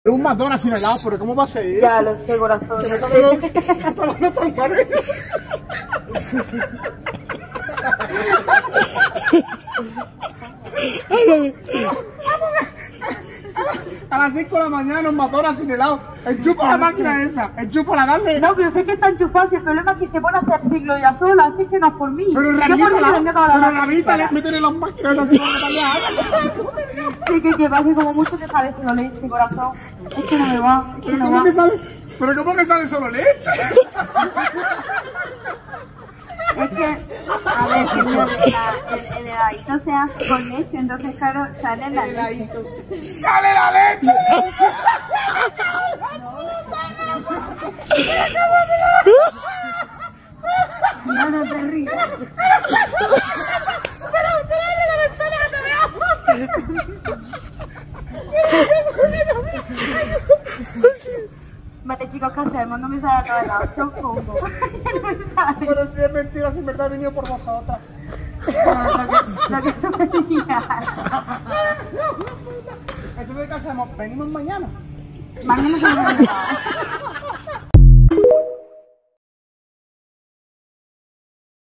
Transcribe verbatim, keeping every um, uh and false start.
Es un McDonald's sin helado, pero ¿cómo va a ser? Ya lo sé, corazón. No tan parejo. A las cinco de la mañana un McDonald's sin helado. Enchufa la máquina esa. Enchúfala, dale. No, pero sé que está enchufado. Si el problema es que se pone a hacer ciclo ya sola, así que no es por mí. Pero Ramita, pero Ramita, le meten en las máquinas así como sí, que, que pase como mucho te sale solo leche, corazón. Es que no me va, es que no va. Sale? ¿Pero cómo que sale solo leche? Es que, a ver, que el, el heladito se hace con leche, entonces claro, sale la leche. ¡Sale la leche! No, no te ríes. Vale, chicos, ¿qué hacemos? No me sale todo el lado. Yo pongo. Pero si es mentira, si en verdad he venido por vosotras. No, lo que no me digas. Entonces, ¿qué hacemos? ¿Venimos mañana? Mañana se me va a